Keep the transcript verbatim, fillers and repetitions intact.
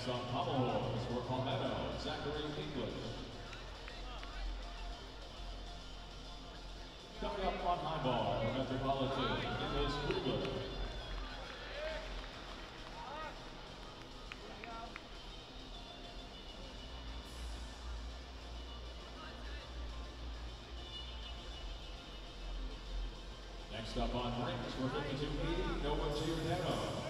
Next on pommel horse for Palmetto, Zachary English. Coming up on high bar for Metropolitan, Nicholas Kruger. Next up on rings for fifty-two eighty, Noah Giordano.